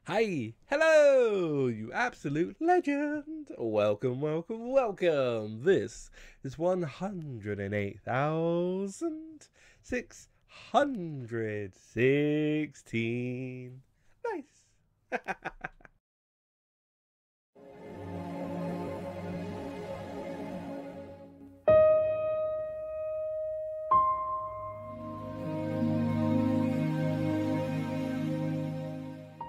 Hi, hello, you absolute legend. Welcome, welcome, welcome. This is 108,616. Nice.